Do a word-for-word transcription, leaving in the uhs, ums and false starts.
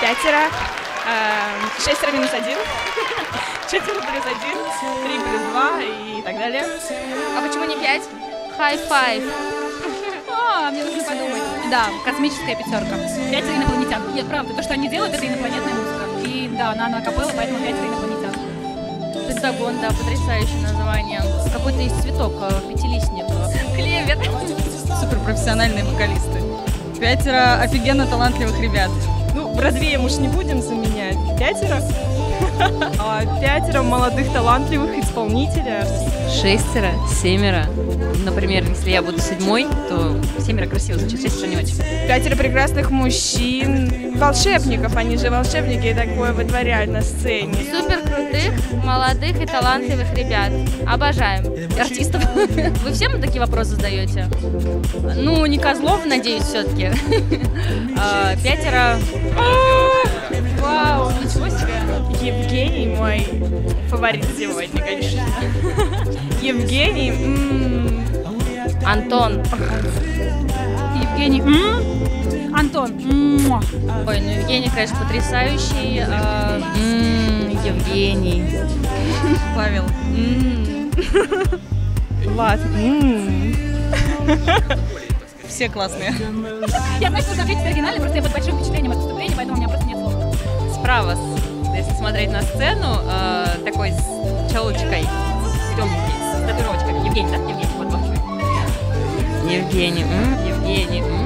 пятеро, шестеро минус один, четверо плюс один, три плюс два и так далее. А почему не пять? Хай-файв. А, мне нужно подумать. Да, космическая пятерка. Пятеро инопланетян. Нет, правда, то, что они делают, это инопланетная музыка. И да, она акапелла, поэтому пятеро инопланетян. Пентагон, да, потрясающее название. Какой-то из цветок, пятилистник. Клевер. Суперпрофессиональные вокалисты. Пятеро офигенно талантливых ребят. Ну, развеем уж не будем заменять. Пятеро. Пятеро молодых талантливых исполнителей. Шестеро, семеро. Например, если я буду седьмой, то семеро красиво звучит, шестеро не очень. Пятеро прекрасных мужчин, волшебников, они же волшебники и такое вытворяют на сцене. Супер крутых, молодых и талантливых ребят. Обожаем. Артистов. Вы всем такие вопросы задаете? Ну, не Козлов, надеюсь, все-таки. Пятеро. Вау, ничего себе. Евгений мой фаворит сегодня, конечно. Евгений. М-м. Антон. Евгений. М-м. Антон. М-м. Ой, ну Евгений, конечно, потрясающий. А, М-м, Евгений. Павел. М-м. Влад. М-м. Все классные. Я знаю, что ответить оригинально, просто я под большим впечатлением от выступления, поэтому у меня просто нет слов. Справа, если смотреть на сцену, э, такой с челочкой, темненький, с татуировочкой. Евгений, да? Евгений, вот, вот. Евгений, м, Евгений, м.